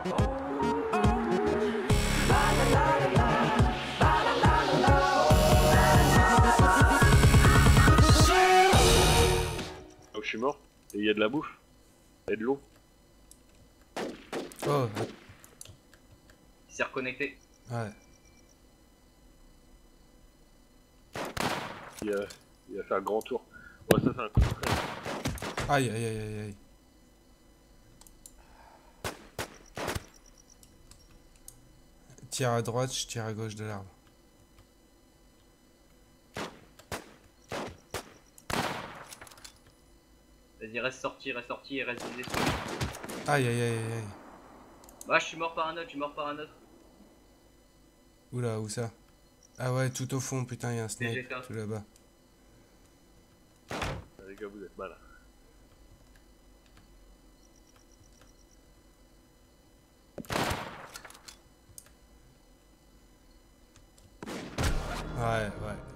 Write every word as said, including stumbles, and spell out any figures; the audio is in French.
Oh, je suis mort. Et il y a de la bouffe. Et de l'eau. Oh, Il s'est reconnecté. ouais. Il a, il a fait un grand tour. Ouais, ça, c'est un coup de frais. Aïe, aïe, aïe, aïe, aïe. Tire à droite, je tire à gauche de l'arbre. Vas-y, reste sorti, reste sorti et reste visé. Aïe, aïe, aïe, aïe, aïe. Bah, je suis mort par un autre, je suis mort par un autre. Oula, où ça? Ah ouais, tout au fond, putain, il y a un snipe, G K. tout là-bas. Les gars, vous êtes mal. Ouais, ouais.